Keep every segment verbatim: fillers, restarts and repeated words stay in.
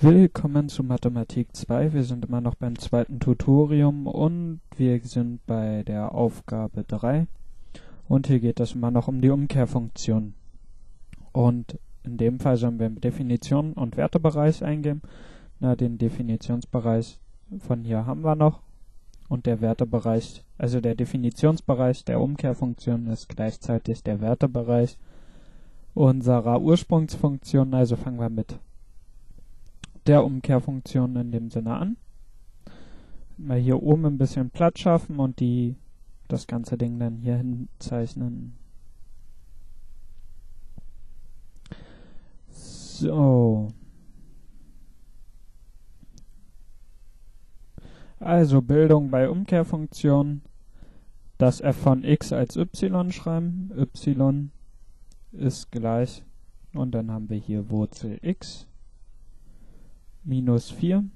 Willkommen zu Mathematik zwei. Wir sind immer noch beim zweiten Tutorium und wir sind bei der Aufgabe drei. Und hier geht es immer noch um die Umkehrfunktion. Und in dem Fall sollen wir Definition und Wertebereich eingeben. Na, den Definitionsbereich von hier haben wir noch. Und der Wertebereich, also der Definitionsbereich der Umkehrfunktion ist gleichzeitig der Wertebereich unserer Ursprungsfunktion. Also fangen wir mit der Umkehrfunktion in dem Sinne an. Mal hier oben ein bisschen Platz schaffen und die das ganze Ding dann hier hinzeichnen. So. Also Bildung bei Umkehrfunktion. Das f von x als y schreiben. Y ist gleich. Und dann haben wir hier Wurzel x minus vier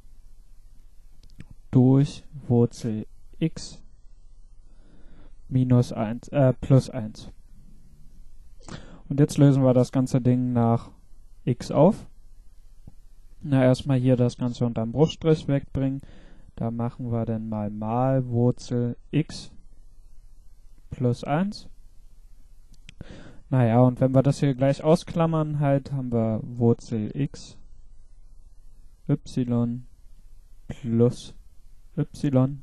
durch Wurzel x minus eins, äh, plus eins. Und jetzt lösen wir das ganze Ding nach x auf. Na, erstmal hier das Ganze unterm Bruchstrich wegbringen. Da machen wir dann mal mal Wurzel x plus eins. Naja, und wenn wir das hier gleich ausklammern, halt, haben wir Wurzel x y plus y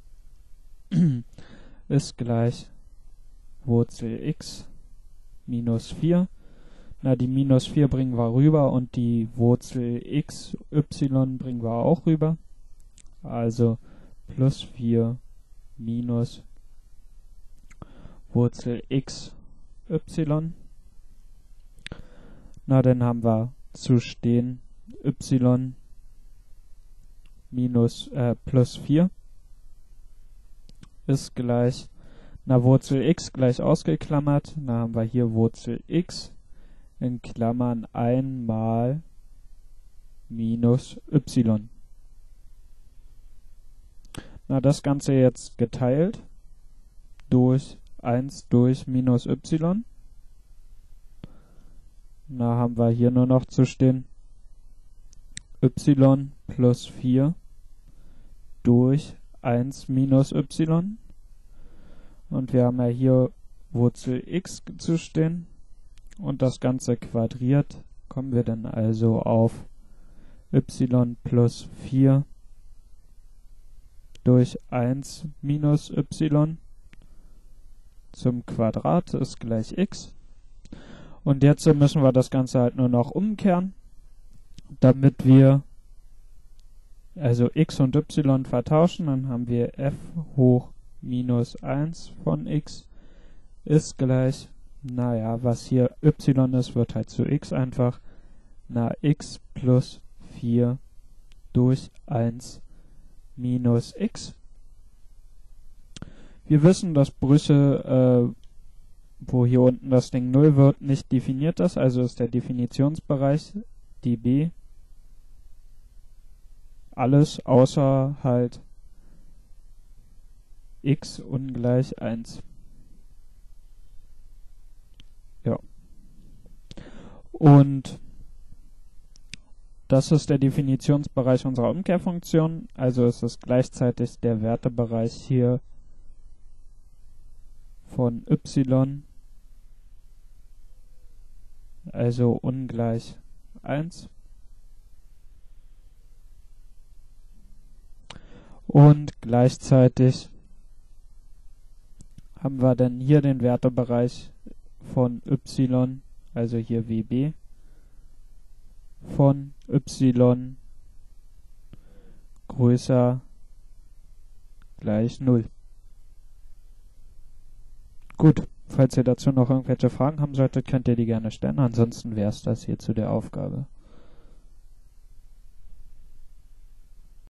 ist gleich Wurzel x minus vier. Na, die minus vier bringen wir rüber und die Wurzel x, y bringen wir auch rüber. Also plus vier minus Wurzel x, y. Na, dann haben wir zu stehen y minus äh, plus vier ist gleich, na, Wurzel x gleich ausgeklammert, da haben wir hier Wurzel x in Klammern einmal minus y. Na, das Ganze jetzt geteilt durch eins durch minus y. Na, haben wir hier nur noch zu stehen y plus vier durch eins minus y. Und wir haben ja hier Wurzel x zu stehen. Und das Ganze quadriert, kommen wir dann also auf y plus vier durch eins minus y zum Quadrat ist gleich x. Und jetzt müssen wir das Ganze halt nur noch umkehren, damit wir also x und y vertauschen. Dann haben wir f hoch minus eins von x ist gleich, naja, was hier y ist, wird halt zu x einfach, na, x plus vier durch eins minus x. Wir wissen, dass Brüche, äh, wo hier unten das Ding null wird, nicht definiert ist, also ist der Definitionsbereich db alles außer halt x ungleich eins. Ja. Und das ist der Definitionsbereich unserer Umkehrfunktion, also ist es gleichzeitig der Wertebereich hier von y, also ungleich eins. Und gleichzeitig haben wir dann hier den Wertebereich von y, also hier W B, von y größer gleich null. Gut, falls ihr dazu noch irgendwelche Fragen haben solltet, könnt ihr die gerne stellen. Ansonsten wäre es das hier zu der Aufgabe.